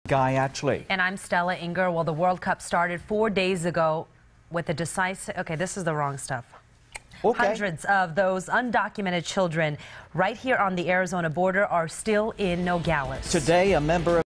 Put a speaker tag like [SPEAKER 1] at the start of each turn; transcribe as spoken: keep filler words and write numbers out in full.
[SPEAKER 1] Guy Atchley.
[SPEAKER 2] And I'm Stella Inger. Well, the World Cup started four days ago with a decisive... Okay, this is the wrong stuff.
[SPEAKER 1] Okay.
[SPEAKER 2] Hundreds of those undocumented children right here on the Arizona border are still in Nogales.
[SPEAKER 1] Today, a member of